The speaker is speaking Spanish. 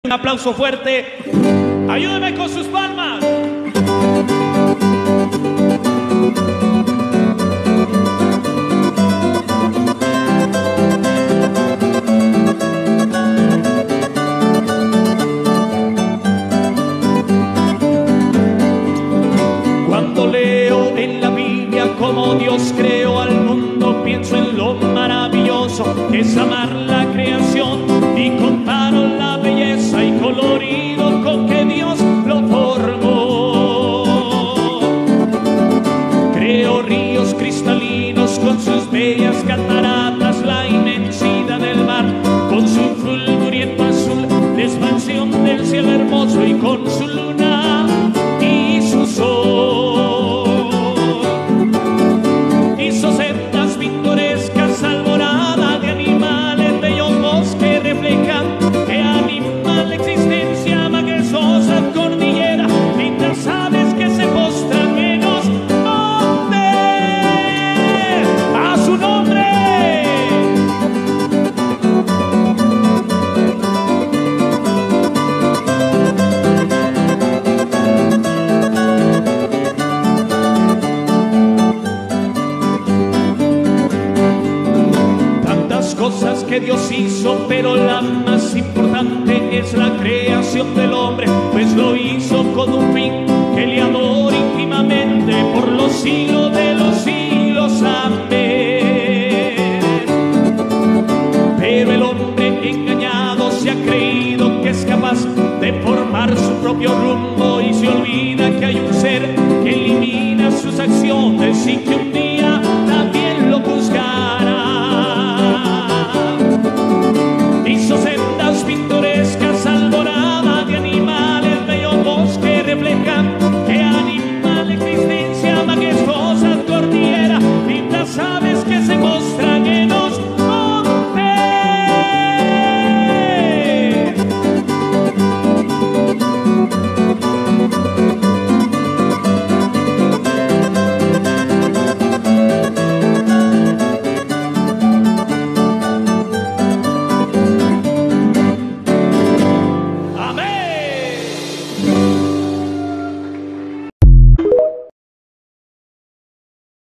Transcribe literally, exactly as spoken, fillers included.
Un aplauso fuerte. Ayúdeme con sus palmas. Cuando leo en la Biblia cómo Dios creó al mundo, pienso en lo maravilloso que es amar la creación y comparo la belleza y colorido con que Dios lo formó. Creó ríos cristalinos con sus bellas cataratas, la inmensidad del mar con su fulguriento azul, la expansión del cielo hermoso y con su luna y su sol. Hizo sendas pintorescas, alborada de animales, bellos bosques reflejan que anima la existencia, majestuosa cordillera, lindas aves que se postran en los montes a su nombre. Cosas que Dios hizo, pero la más importante es la creación del hombre, pues lo hizo con un fin que le adora íntimamente por los siglos de los siglos. Amén. Pero el hombre engañado se ha creído que es capaz de formar su propio rumbo y se olvida que hay un ser que elimina sus acciones y que un día